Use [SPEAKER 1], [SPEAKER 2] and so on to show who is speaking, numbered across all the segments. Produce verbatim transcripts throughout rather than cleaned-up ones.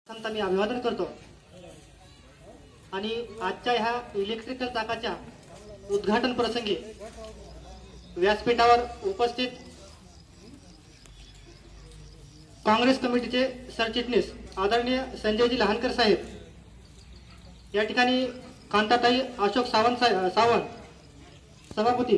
[SPEAKER 1] प्रथमतः मी अभिवादन करतो आणि आजच्या ह्या इलेक्ट्रिकल चाकाच्या उद्घाटन प्रसंगी व्यासपीठावर उपस्थित काँग्रेस कमिटीचे सरचिटणीस आदरणीय संजयजी लहानकर साहेब, या ठिकाणी कांताताई अशोक सावंत सावंत सभापती,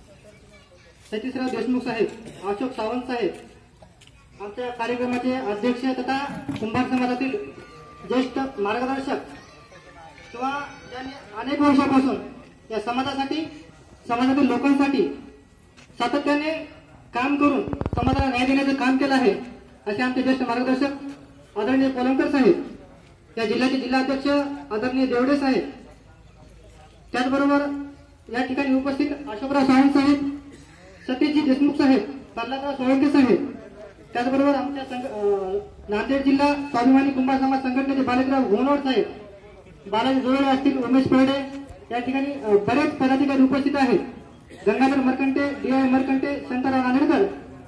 [SPEAKER 1] सतीशराव देशमुख साहेब, अशोक सावंत साहेब, आमच्या कार्यक्रमाचे अध्यक्ष तथा कुंभार समाजातील ज्येष्ठ मार्गदर्शक किंवा ज्यांनी अनेक वर्षापासून या समाजासाठी समाजातील लोकांसाठी सातत्याने काम करून समाजाला न्याय देण्याचे काम केलं आहे असे आमचे ज्येष्ठ मार्गदर्शक आदरणीय कोलमकर साहेब, या जिल्ह्याचे जिल्हाध्यक्ष आदरणीय देवडे साहेब, त्याचबरोबर या ठिकाणी उपस्थित अशोकराव सावंत साहेब, सतीशजी देशमुख साहेब, प्रल्हादराव सोळंके साहेब, त्याचबरोबर आमच्या नांदेड जिल्हा स्वाभिमानी कुंभार समाज संघटनेचे बालेकराव घोणवड साहेब, बालाजी जोडे असतील, उमेश परडे, या ठिकाणी बरेच पदाधिकारी उपस्थित आहेत, गंगाधर मरकंटे, डी आय मरकंटे, शंकरराव नांदेडकर,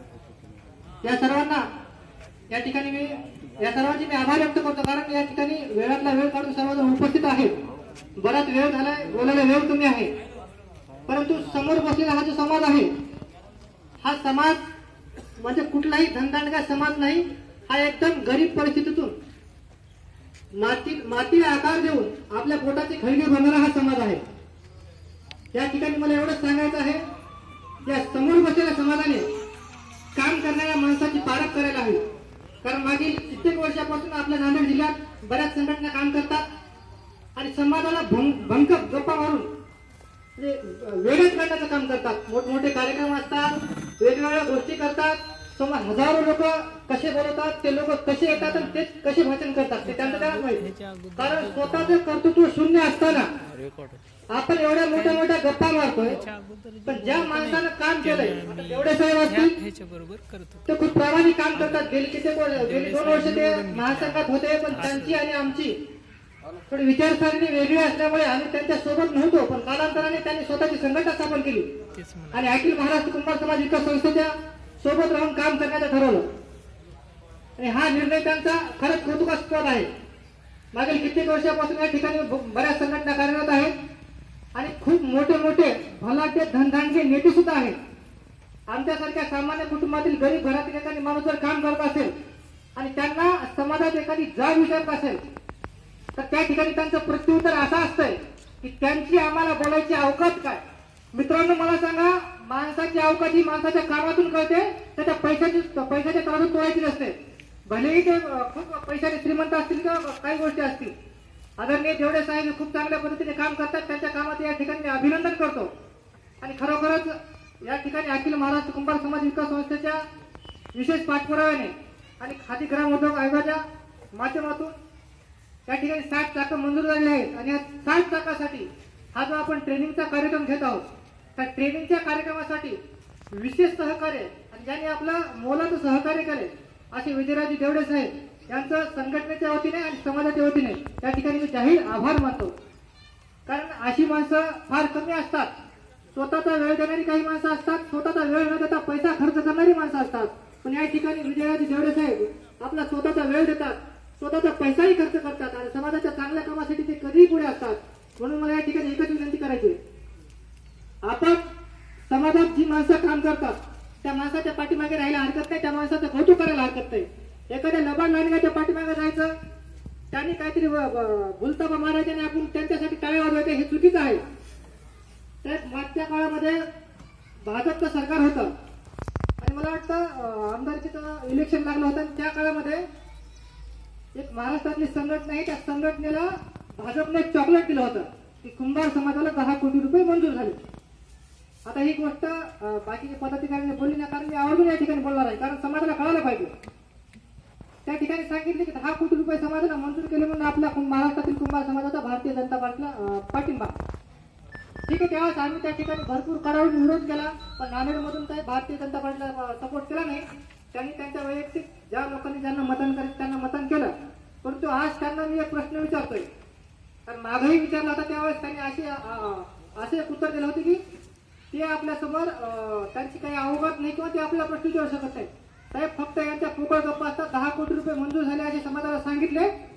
[SPEAKER 1] या सर्वांना या ठिकाणी मी या सर्वांचे मी आभार व्यक्त करतो, कारण या ठिकाणी वेळातला वेळ काढून सर्वजण उपस्थित आहेत. बराच वेळ झालाय, बोलायला वेळ कमी आहे, परंतु समोर बसलेला हा जो समाज आहे, हा समाज म्हणजे कुठलाही धनदांडगा समाज नाही. हा एकदम गरीब परिस्थितीतून माती मातीला आकार देऊन आपल्या पोटाचे खळगे बनवणारा हा समाज आहे. या ठिकाणी मला एवढंच सांगायचं आहे, या समोर बसलेल्या समाजाने काम करणाऱ्या माणसाची पारख करायला हवी, कारण मागील कित्येक वर्षापासून आपल्या नांदेड जिल्ह्यात बऱ्याच संघटना काम करतात आणि समाजाला भंक गप्पा मारून वेगळेच करण्याचं काम करतात. मोठमोठे कार्यक्रम असतात, वेगवेगळ्या गोष्टी करतात, समोर हजारो लोक कसे बोलतात, ते लोक कसे येतात आणि ते कसे भाषण करतात ते त्यांचं काय माहिती, कारण स्वतःचं कर्तृत्व शून्य असताना आपण एवढ्या मोठ्या मोठ्या गप्पा मारतोय. पण ज्या माणसानं काम केलंय, एवढे साहेब असतील, ते खूप प्रामाणिक काम करतात. गेली किती गेली दोन वर्ष ते महासंघात होते, पण त्यांची आणि आमची थोडी विचारसरणी वेगळी असल्यामुळे आम्ही त्यांच्या सोबत नव्हतो, पण कालांतराने त्यांनी स्वतःची संघटना स्थापन केली आणि अखिल महाराष्ट्र कुंभार समाज विकास संस्थेच्या सोबत राहून काम करण्याचं ठरवलं आणि हा निर्णय त्यांचा खरंच कौतुकास्पद आहे. मागील कित्येक वर्षापासून या ठिकाणी बऱ्याच संघटना कार्यरत आहेत आणि खूप मोठे मोठे भलाटे धनधानगे नेते सुद्धा आहेत. आमच्यासारख्या सामान्य कुटुंबातील गरीब घरातील एखादी माणूस जर काम करत असेल आणि त्यांना समाजात एखादी जाब विचारत असेल, तर त्या ठिकाणी त्यांचं प्रत्युत्तर असं असतंय की त्यांची आम्हाला बोलायची अवकाश काय. मित्रांनो, मला सांगा, माणसाची अवकाश ही माणसाच्या कामातून कळते, त्याच्या पैशाची पैशाच्या तळातून तोडायची नसते. भलेही ते खूप पैशाने श्रीमंत असतील किंवा काही गोष्टी असतील. आदरणीय देवडे साहेब खूप चांगल्या पद्धतीने काम करतात, त्यांच्या कामात या ठिकाणी मी अभिनंदन करतो आणि खरोखरच या ठिकाणी अखिल महाराष्ट्र कुंभार समाज विकास संस्थेच्या विशेष पाठपुराव्याने आणि खादी ग्राम उद्योग आयोगाच्या माध्यमातून या ठिकाणी साठ चाकं मंजूर झालेली आहेत आणि या साठ चाकासाठी हा जो आपण ट्रेनिंगचा कार्यक्रम घेत आहोत, त्या ट्रेनिंगच्या कार्यक्रमासाठी विशेष सहकार्य आणि ज्यांनी आपलं मोलाचं सहकार्य केले असे विजयराजे देवडे साहेब यांचं संघटनेच्या वतीने आणि समाजाच्या वतीने त्या ठिकाणी मी जाहीर आभार मानतो. कारण अशी माणसं फार कमी असतात. स्वतःचा वेळ देणारी काही माणसं असतात, स्वतःचा वेळ न देता पैसा खर्च करणारी माणसं असतात, पण या ठिकाणी विजयराजे देवडे साहेब आपला स्वतःचा वेळ देतात, स्वतःचा पैसाही खर्च करतात आणि समाजाच्या चांगल्या कामासाठी ते कधीही पुढे असतात. म्हणून मला या ठिकाणी एकच विनंती करायची, आपण समाजात जी माणसं काम करतात त्या माणसाच्या पाठीमागे राहायला हरकत नाही, त्या माणसाचं कौतुक करायला हरकत नाही. एखाद्या लबाड लांडग्याच्या पाठीमागे जायचं, त्यांनी काहीतरी भुलताबा मारायचे आणि आपण त्यांच्यासाठी टाळ्या वाजवायचे, हे चुकीचं आहे. तर मागच्या काळामध्ये भाजपचं सरकार होतं आणि मला वाटतं आमदारकीचं इलेक्शन लागलं होतं आणि त्या काळामध्ये एक महाराष्ट्रातली संघटना आहे, त्या संघटनेला भाजपने एक चॉकलेट दिलं होतं की कुंभार समाजाला दहा कोटी रुपये मंजूर झाले. आता ही गोष्ट बाकीच्या पदाधिकाऱ्यांनी बोलली नाही, कारण मी आवर्जून या ठिकाणी बोलणार आहे, कारण समाजाला कळायला पाहिजे. त्या ठिकाणी सांगितले की दहा कोटी रुपये समाजाला मंजूर केले म्हणून आपल्या महाराष्ट्रातील कुंभार समाजाचा भारतीय जनता पार्टीला पाठिंबा. ठीक आहे, त्यावेळेस आम्ही त्या ठिकाणी भरपूर कडावून विरोध केला, पण नांदेडमधून काही भारतीय जनता पार्टीला सपोर्ट केला नाही. त्यांनी त्यांच्या वैयक्तिक ज्या लोकांनी ज्यांना मतदान करायचं त्यांना मतदान केलं. परंतु आज त्यांना मी एक प्रश्न विचारतोय, कारण मागही विचारला होता, त्यावेळेस त्यांनी असे असे एक उत्तर दिलं होते की ते आपल्या समोर त्यांची काही अवगत नाही किंवा ते आपल्याला प्रश्न विचारू शकत नाही. साहेब फक्त यांच्या पोकळ गप्पा असतात. दहा कोटी रुपये मंजूर झाले असे समाजाला सांगितले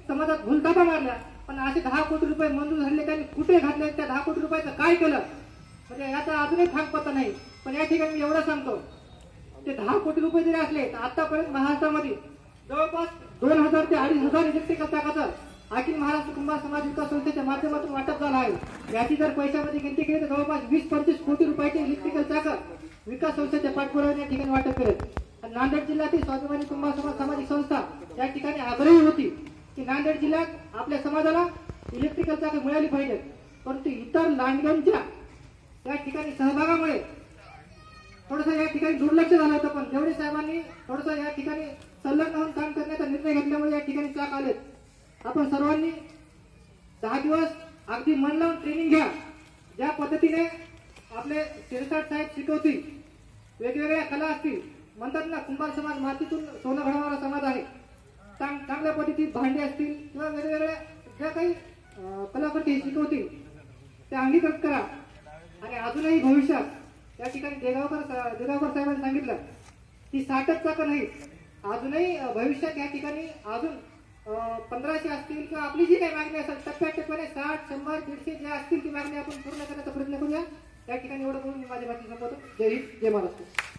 [SPEAKER 1] समाजात भूलथापा मारल्या, पण असे दहा कोटी रुपये मंजूर झाले त्यांनी कुठे घातले, त्या दहा कोटी रुपयाचं काय केलं म्हणजे याचा अजूनही ठाम पत्ता नाही. पण या ठिकाणी मी एवढं सांगतो, ते दहा कोटी रुपये जरी असले तर आतापर्यंत महाराष्ट्रामध्ये जवळपास दोन हजार ते अडीच हजार इलेक्ट्रिकल चाकाचं अखिल महाराष्ट्र कुंभार समाज विकास संस्थेच्या माध्यमातून वाटप झालं आहे. याची जर पैशामध्ये गिनती केली तर जवळपास वीस पंचवीस कोटी रुपयाचे इलेक्ट्रिकल चाक विकास संस्थेच्या पाठपुराव्याने या ठिकाणी वाटप केले. नांदेड जिल्ह्यातील स्वाभिमानी कुंभार समाज सामाजिक संस्था या ठिकाणी आग्रही होती की नांदेड जिल्ह्यात आपल्या समाजाला इलेक्ट्रिकल चाक मिळाली पाहिजेत, परंतु इतर लांडग्यांच्या या ठिकाणी सहभागामुळे थोडंसं या ठिकाणी दुर्लक्ष झालं होतं. पण देवडे साहेबांनी थोडंसं या ठिकाणी संलग्न होऊन काम करण्याचा निर्णय घेतल्यामुळे या ठिकाणी चाक आलेत. आपण सर्वांनी दहा दिवस अगदी मन लावून ट्रेनिंग घ्या. ज्या पद्धतीने आपले शिरसाट साहेब शिकवतील, वेगवेगळ्या कला असतील, म्हणतात ना कुंभार समाज मातीतून सोनं घडवणारा समाज आहे. चांग चांगल्या पद्धतीत भांडे असतील किंवा वेगवेगळ्या ज्या काही कलाकृती शिकवतील त्या अंगीकृत करा. आणि अजूनही भविष्यात या ठिकाणी देगावकर देगावकर साहेबांनी सांगितलं की साठच चाकं नाही, अजूनही भविष्यात या ठिकाणी अजून पंधराशे असतील किंवा आपली जी काही मागणी असेल टप्प्याटप्प्याने साठ शंभर दीडशे ज्या असतील ती मागणी आपण पूर्ण करण्याचा प्रयत्न करूया. या ठिकाणी एवढं करून मी माझी भाषण संपवतो. जय हिंद, जय महाराष्ट्र.